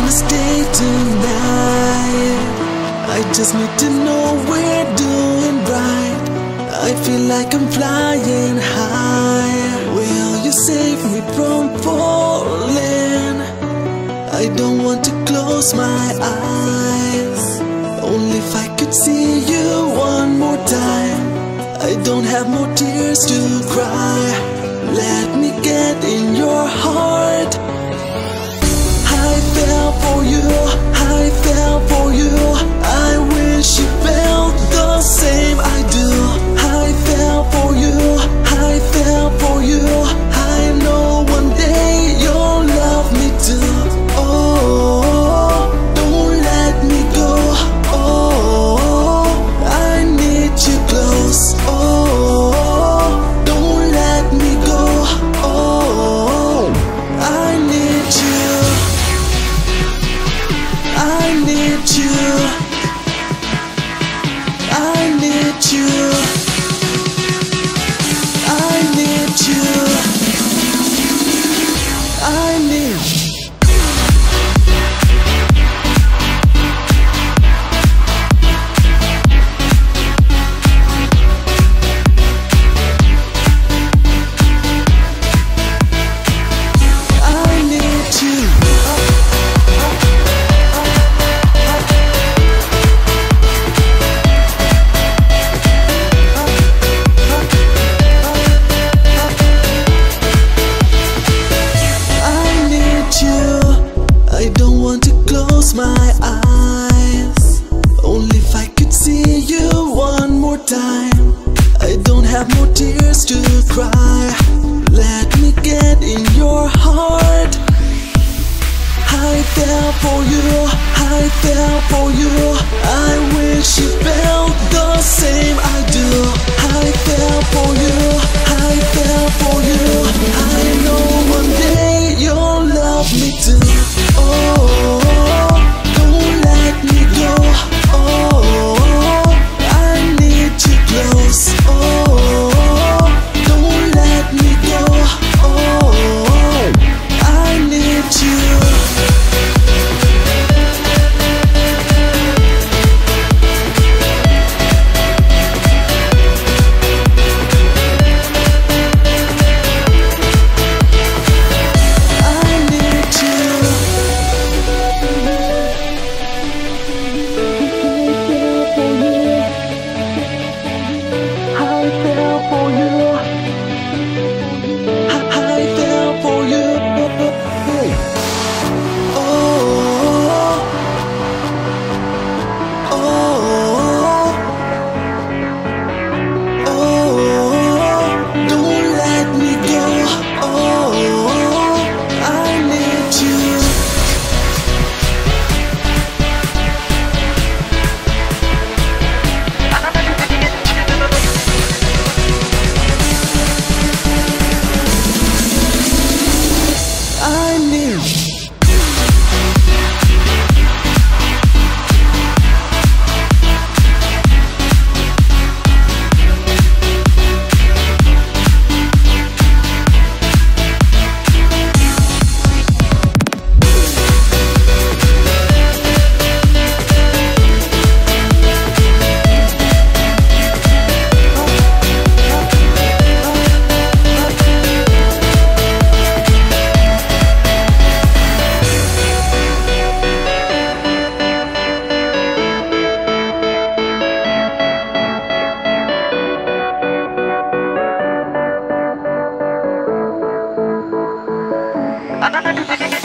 wanna stay tonight. I just need to know we're doing right. I feel like I'm flying high. Will you save me from falling? I don't want to close my eyes. Only if I could see you one more time. I don't have more tears to cry. Let me get in your heart. I fell for you, I fell for you. I wish you felt the same I do. I fell for you, I fell for you. I know one day you'll love me too. Oh, don't let me go. Oh, I need you close. Oh, don't let me go. Oh, I need you. I need you. I need you. I need you. I need you. I don't want to close my eyes. Only if I could see you one more time. I don't have more tears to cry. Let me get in your heart. I fell for you, I fell for you. I wish you felt the same I do. I fell for you, I fell for you. I know one day you'll love me too. Oh, don't let me go. Oh, I need you close. Oh, don't let me go. Oh, I need you. Another